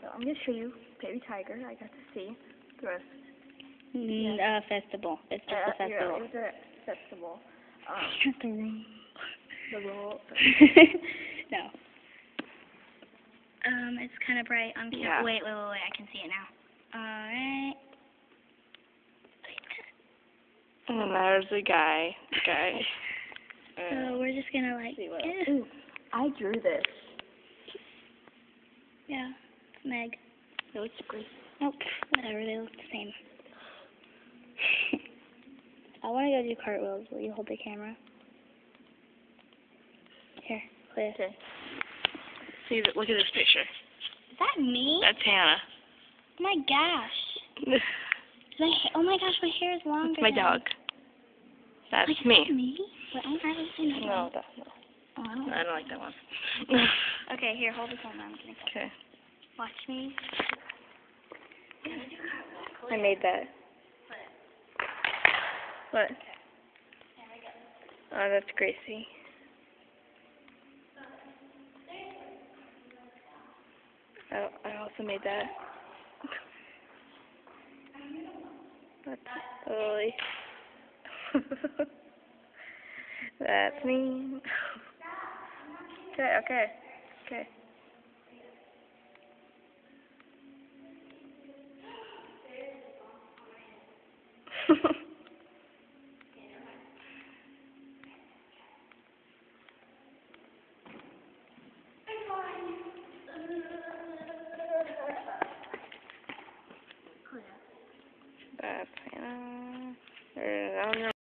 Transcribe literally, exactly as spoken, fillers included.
So I'm gonna show you Baby Tiger. I got to see the rest. Mm, Yeah. uh, festival. It's just Uh, a festival. Yeah, it was a festival. Um, Not the room. the roll. No. Um, it's kind of bright on camera. Yeah. Wait, wait, wait, wait. I can see it now. Alright. And there's the guy. Guy. So we're just gonna like. See what eh, Ooh, I drew this. yeah, it's Meg. No, it's Grace. Nope. Whatever. They look the same. I want to go do cartwheels. Will you hold the camera? Here, play it. Okay. See, look at this picture. Is that me? That's Hannah. Oh my gosh. Is my ha- oh my gosh, my hair is longer. That's my than- dog. That's Wait, is me. that me? Wait, I'm probably seeing that No, one. that's not. Oh, I don't. I don't like that one. Okay, here, hold this one. I'm gonna go. Okay. Watch me. I made that. What? Oh, that's Gracie. I, I also made that. That's Lily. That's me. Okay, okay, okay. That's Hannah. Or, I don't know.